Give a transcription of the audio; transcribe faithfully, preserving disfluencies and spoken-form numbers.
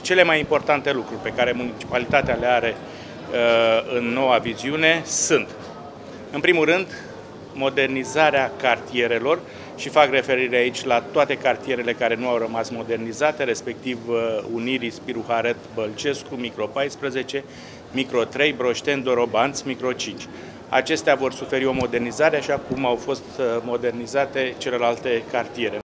Cele mai importante lucruri pe care municipalitatea le are uh, în noua viziune sunt, în primul rând, modernizarea cartierelor și fac referire aici la toate cartierele care nu au rămas modernizate, respectiv uh, Unirii, Spiru Haret, Bălcescu, Micro paisprezece, Micro trei, Broșteni, Dorobanți, Micro cinci. Acestea vor suferi o modernizare, așa cum au fost modernizate celelalte cartiere.